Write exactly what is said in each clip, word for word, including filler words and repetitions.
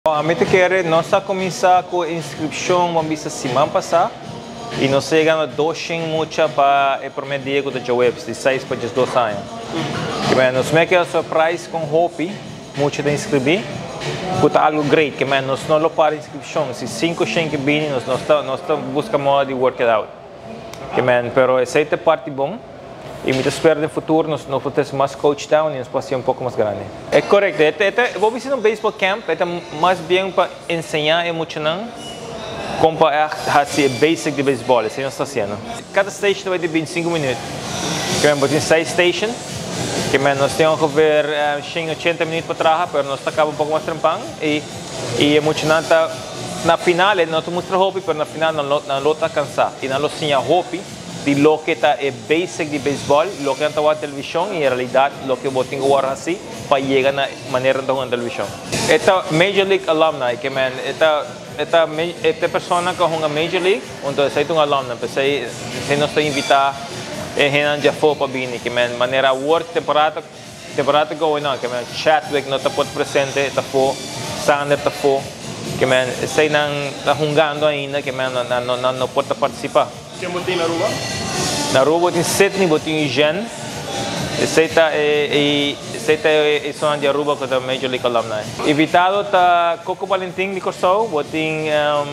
A mim te quer nossa começar com inscrição uma vez semana passada e nós chegamos a duzentos mucha para o primeiro dia da web de seis para dois anos. Que man, nós me quer surprise com hope mucho de inscrever, que é algo great, que man, nós não lo para inscrição, se cinco gente bem nós nós nós buscamos de work it out. Que man, pero essa é a parte bom. E me espero no futuro nós nós podemos mais coach down e nós podemos ser um pouco mais grande. É correto. É é vou visitar um baseball camp, é mais bem para ensinar e muito não, como para fazer basic de beisebol, assim nós está sendo. Cada station vai ter vinte e cinco minutos. Que é tem seis stations, que é nós temos que ver cento e oitenta minutos para trabalhar, mas nós acaba um pouco mais trampando e e é muito não tá na final nós mostra hope, mas na final não não está cansado e não lo sinha hope de lo que está é basic de beisebol, lo que está na televisão e em realidade lo que eu tenho que assim para chegar na maneira de na televisão. Esta Major League alumni, que man, esta esta esta pessoa que é uma Major League, então sei um alumni, pensei se nós está invitar é Renan já foi para vir, que man, maneira work temporada temporada going on, que man, Chadwick não está presente, está for, Sander está for, que man, sei não está jogando ainda, que man não não não não pode participar. Quem botou na Aruba? Na Aruba tem Sydney, botem Jen. Esse está e esse está é só de Aruba que é Major League alumni. Invitado tá Coco Valentim de Corsou, botem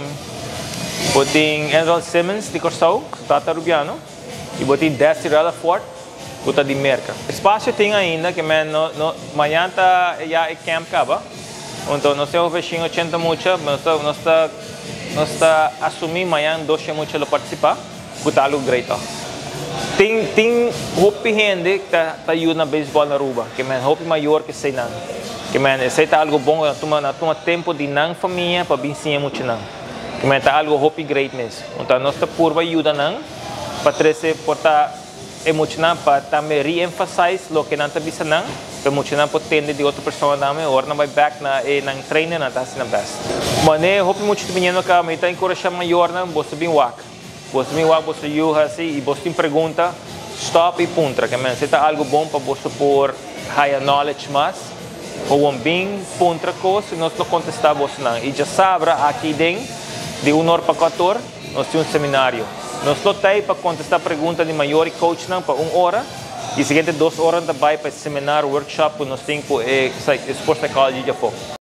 botem Andrew Simmons de Corsou, Tata Rubiano, e botem Dusty Rutherford, que tá de Merca. Espaço tem ainda que man no, no amanhã tá já é camp acaba. Então nós temos fechado oitenta mucha, nós tá nós tá nós tá assumir amanhã dois mucha para participar. Que algo great. Tem tem hope gente que tá tá ajuda na beisebol na Aruba, que man hope maior que sei não. Que man esse tá algo bom na toma na toma tempo de não família para vencer muito não. Que man tá algo hope great mesmo. Então nós tá por ajuda não para trazer portar emocional para também reemphasize lo que não tá bisa não, para emocional para tender de outra pessoa também, ou não vai back na e na treino na tá sendo best. Mas né hope muito de menino que me tá encorajar maior não, você bem wak. Você me vai você you assim e você tem pergunta stop e puntra que man se tá algo bom para você por higher knowledge mais ou um bem puntra coisa nós não contestar você não e já sabe aqui dentro de uma hora para quatro horas nós temos um seminário nós não tem para contestar pergunta de maior e coach não para uma hora e seguinte duas horas também para seminário workshop nós temos é sports psychology já foi